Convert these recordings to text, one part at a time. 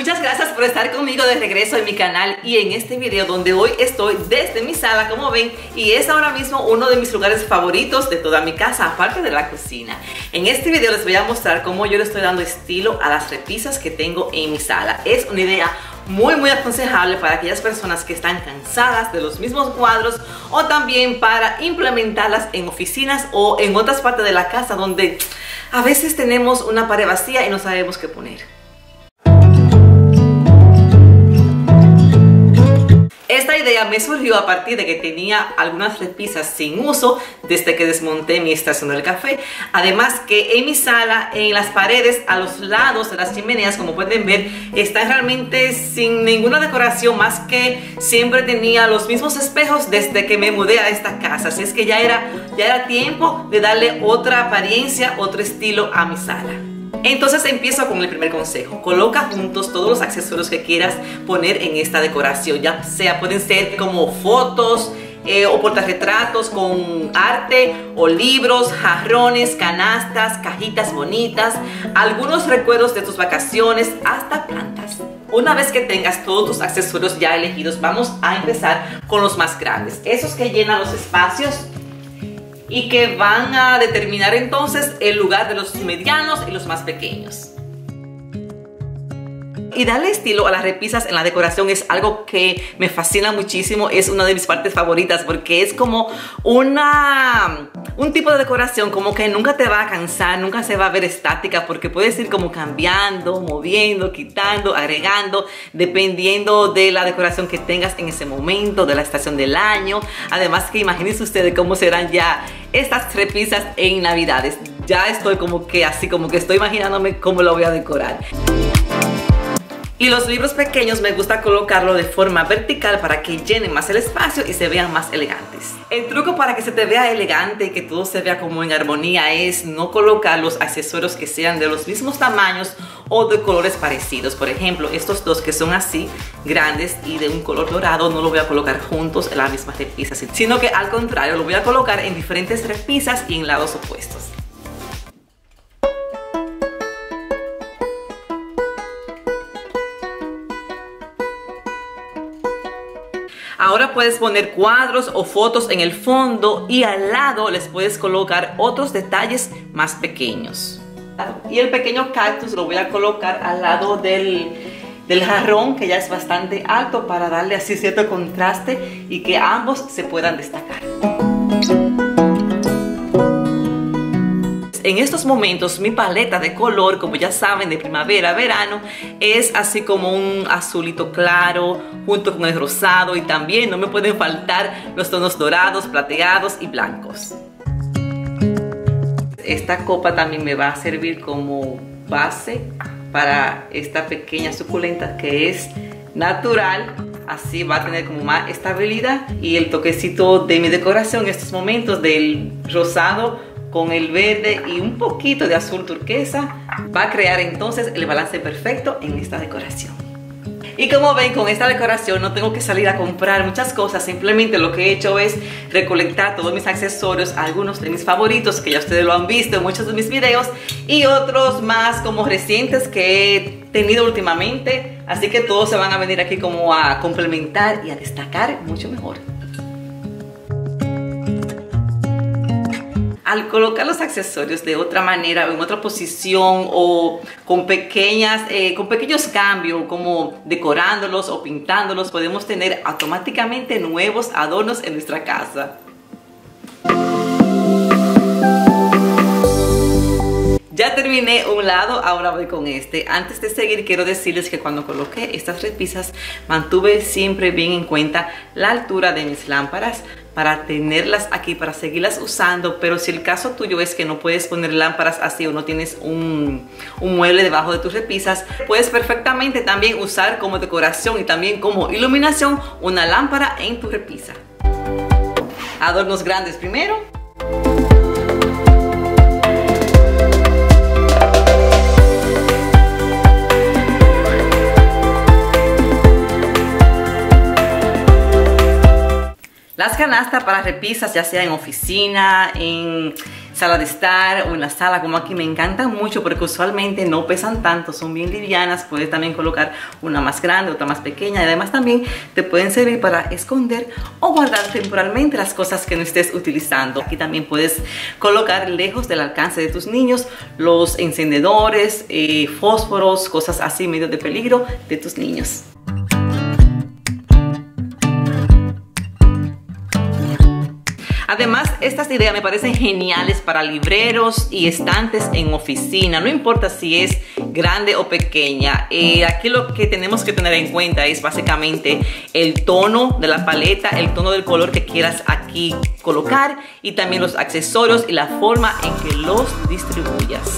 Muchas gracias por estar conmigo de regreso en mi canal y en este video donde hoy estoy desde mi sala, como ven, y es ahora mismo uno de mis lugares favoritos de toda mi casa, aparte de la cocina. En este video les voy a mostrar cómo yo le estoy dando estilo a las repisas que tengo en mi sala. Es una idea muy aconsejable para aquellas personas que están cansadas de los mismos cuadros o también para implementarlas en oficinas o en otras partes de la casa donde a veces tenemos una pared vacía y no sabemos qué poner. Esta idea me surgió a partir de que tenía algunas repisas sin uso desde que desmonté mi estación del café. Además que en mi sala, en las paredes, a los lados de las chimeneas, como pueden ver, están realmente sin ninguna decoración, más que siempre tenía los mismos espejos desde que me mudé a esta casa. Así es que ya era tiempo de darle otra apariencia, otro estilo a mi sala. Entonces empiezo con el primer consejo. Coloca juntos todos los accesorios que quieras poner en esta decoración. Ya sea, pueden ser como fotos o portarretratos con arte, o libros, jarrones, canastas, cajitas bonitas, algunos recuerdos de tus vacaciones, hasta plantas. Una vez que tengas todos tus accesorios ya elegidos, vamos a empezar con los más grandes. Esos que llenan los espacios y que van a determinar entonces el lugar de los medianos y los más pequeños. Y darle estilo a las repisas en la decoración es algo que me fascina muchísimo. Es una de mis partes favoritas porque es como un tipo de decoración como que nunca te va a cansar, nunca se va a ver estática, porque puedes ir como cambiando, moviendo, quitando, agregando, dependiendo de la decoración que tengas en ese momento, de la estación del año. Además que imagínense ustedes cómo serán ya estas repisas en Navidades. Ya estoy como que estoy imaginándome cómo lo voy a decorar. Y los libros pequeños me gusta colocarlo de forma vertical para que llenen más el espacio y se vean más elegantes. El truco para que se te vea elegante y que todo se vea como en armonía es no colocar los accesorios que sean de los mismos tamaños o de colores parecidos. Por ejemplo, estos dos que son así, grandes y de un color dorado, no lo voy a colocar juntos en las mismas repisas, sino que al contrario, lo voy a colocar en diferentes repisas y en lados opuestos. Ahora puedes poner cuadros o fotos en el fondo y al lado les puedes colocar otros detalles más pequeños. Y el pequeño cactus lo voy a colocar al lado del jarrón, que ya es bastante alto, para darle así cierto contraste y que ambos se puedan destacar. En estos momentos mi paleta de color, como ya saben, de primavera, verano, es así como un azulito claro junto con el rosado, y también no me pueden faltar los tonos dorados, plateados y blancos. Esta copa también me va a servir como base para esta pequeña suculenta que es natural. Así va a tener como más estabilidad, y el toquecito de mi decoración en estos momentos del rosado con el verde y un poquito de azul turquesa va a crear entonces el balance perfecto en esta decoración. Y como ven, con esta decoración no tengo que salir a comprar muchas cosas, simplemente lo que he hecho es recolectar todos mis accesorios, algunos de mis favoritos que ya ustedes lo han visto en muchos de mis videos y otros más como recientes que he tenido últimamente, así que todos se van a venir aquí como a complementar y a destacar mucho mejor. Al colocar los accesorios de otra manera, en otra posición o con pequeños cambios, como decorándolos o pintándolos, podemos tener automáticamente nuevos adornos en nuestra casa. Ya terminé un lado, ahora voy con este. Antes de seguir, quiero decirles que cuando coloqué estas repisas mantuve siempre bien en cuenta la altura de mis lámparas para tenerlas aquí, para seguirlas usando. Pero si el caso tuyo es que no puedes poner lámparas así o no tienes un mueble debajo de tus repisas, puedes perfectamente también usar como decoración y también como iluminación una lámpara en tu repisa. Adornos grandes primero. Las canastas para repisas, ya sea en oficina, en sala de estar o en la sala como aquí, me encantan mucho porque usualmente no pesan tanto, son bien livianas. Puedes también colocar una más grande, otra más pequeña, y además también te pueden servir para esconder o guardar temporalmente las cosas que no estés utilizando. Aquí también puedes colocar lejos del alcance de tus niños los encendedores, fósforos, cosas así medio de peligro de tus niños. Además, estas ideas me parecen geniales para libreros y estantes en oficina. No importa si es grande o pequeña. Aquí lo que tenemos que tener en cuenta es básicamente el tono de la paleta, el tono del color que quieras aquí colocar y también los accesorios y la forma en que los distribuyas.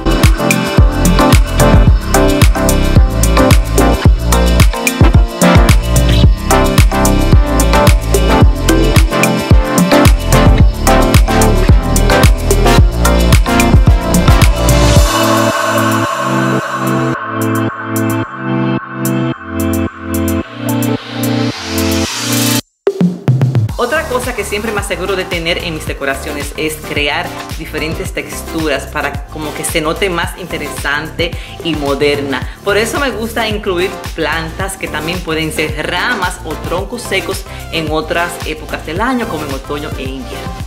Otra cosa que siempre me aseguro de tener en mis decoraciones es crear diferentes texturas para como que se note más interesante y moderna. Por eso me gusta incluir plantas que también pueden ser ramas o troncos secos en otras épocas del año, como en otoño e invierno.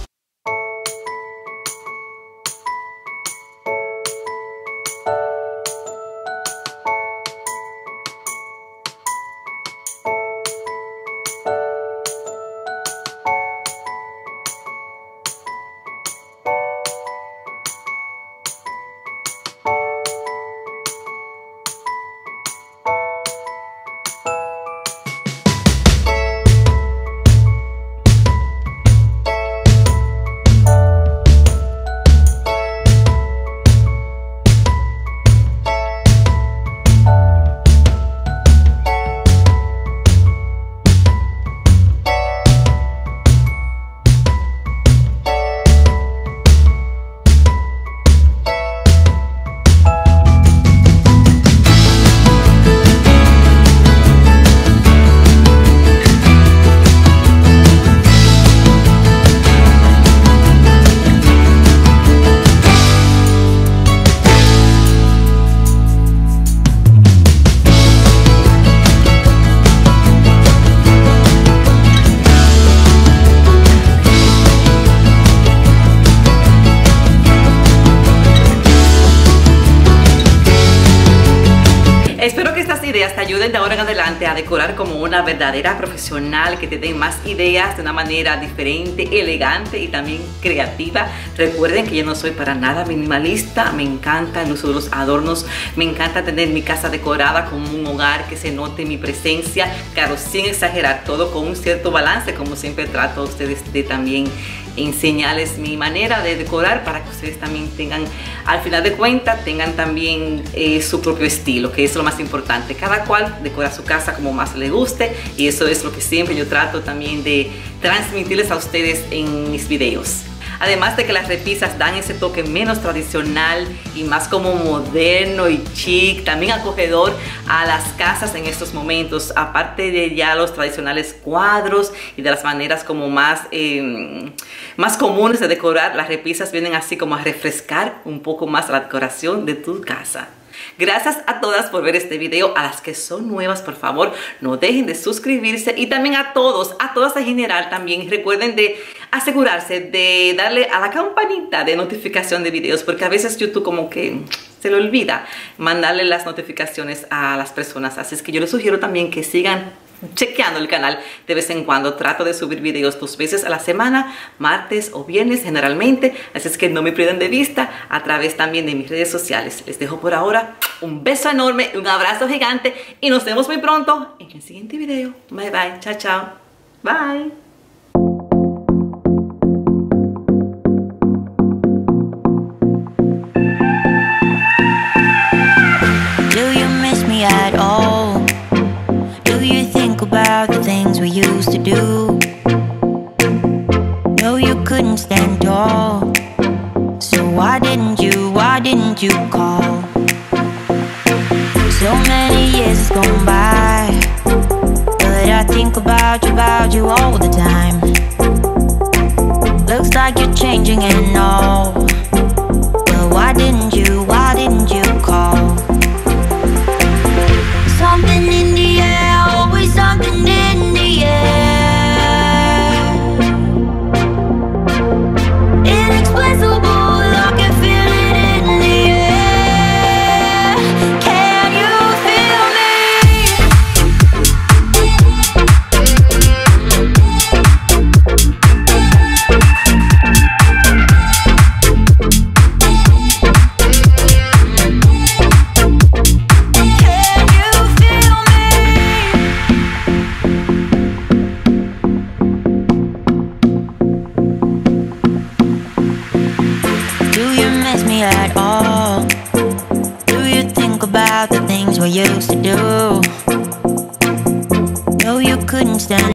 Espero que estas ideas te ayuden de ahora en adelante a decorar como una verdadera profesional, que te den más ideas de una manera diferente, elegante y también creativa. Recuerden que yo no soy para nada minimalista, me encanta el uso de los adornos, me encanta tener mi casa decorada como un hogar, que se note mi presencia, claro, sin exagerar, todo con un cierto balance, como siempre trato a ustedes de también enseñarles mi manera de decorar para que ustedes también tengan, al final de cuentas, tengan también su propio estilo, que es lo más importante. Cada cual decora su casa como más le guste y eso es lo que siempre yo trato también de transmitirles a ustedes en mis videos. Además de que las repisas dan ese toque menos tradicional y más como moderno y chic, también acogedor a las casas en estos momentos, aparte de ya los tradicionales cuadros y de las maneras como más comunes de decorar. Las repisas vienen así como a refrescar un poco más la decoración de tu casa. Gracias a todas por ver este video. A las que son nuevas, por favor, no dejen de suscribirse. Y también a todas en general también recuerden de asegurarse de darle a la campanita de notificación de videos, porque a veces YouTube como que se le olvida mandarle las notificaciones a las personas. Así es que yo les sugiero también que sigan chequeando el canal de vez en cuando. Trato de subir videos 2 veces a la semana, martes o viernes generalmente, así es que no me pierdan de vista a través también de mis redes sociales. Les dejo por ahora un beso enorme, un abrazo gigante y nos vemos muy pronto en el siguiente video. Bye bye, chao chao, bye. At all? Do you think about the things we used to do? No, you couldn't stand tall, so why didn't you call? So many years gone by, but I think about you all the time. Looks like you're changing and all. But why didn't you call? Something in the air, always something in the air. Inexplicable, I can feel it in the air. Can you feel me? At all? Do you think about the things we used to do? No, you couldn't stand